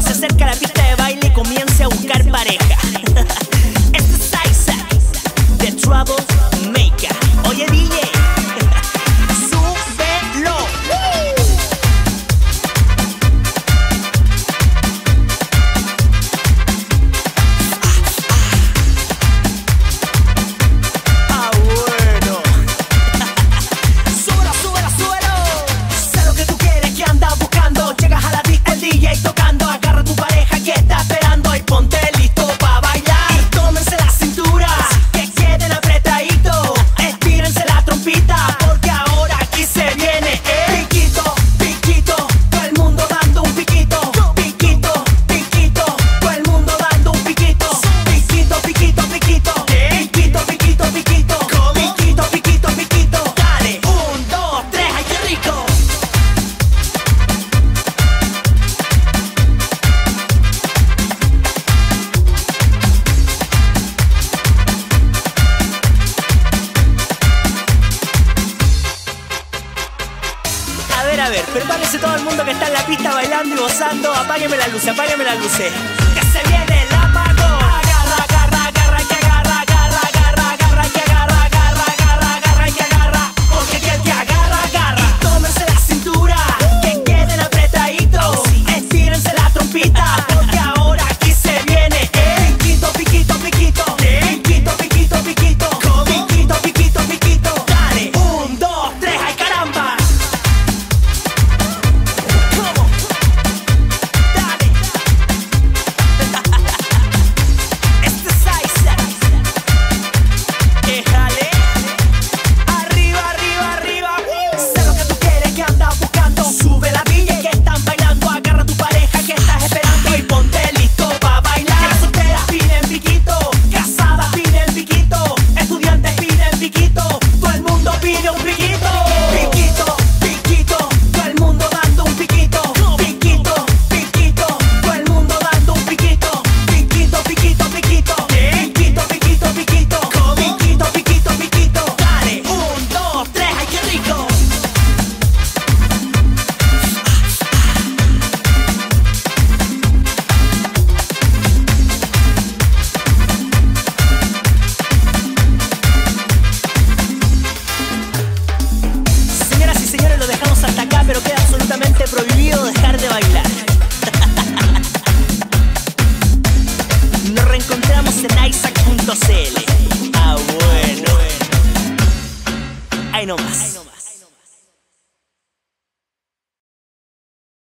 se acerca a la pista de baile y comience a buscar pareja. Este es Isaac, The Troublemaker. Oye, DJ, súbelo. Ah, bueno. Súbelo, súbelo, súbelo. Sé lo que tú quieres, que andas buscando. Llegas a la disco, el DJ tocando. Agarra a tu pareja que está esperando y ponte listo pa' bailar. Y tómense la cintura, que queden apretaditos. Estírense la trompita, porque ahora aquí se viene el piquito, piquito, todo el mundo dando un piquito. Piquito, piquito, todo el mundo dando un piquito. Piquito, piquito, piquito. Piquito, piquito, piquito. Piquito, piquito, piquito. Dale, 1, 2, 3, ay qué rico. A ver, prepárese todo el mundo que está en la pista bailando y gozando. Apágueme las luces, apágueme las luces.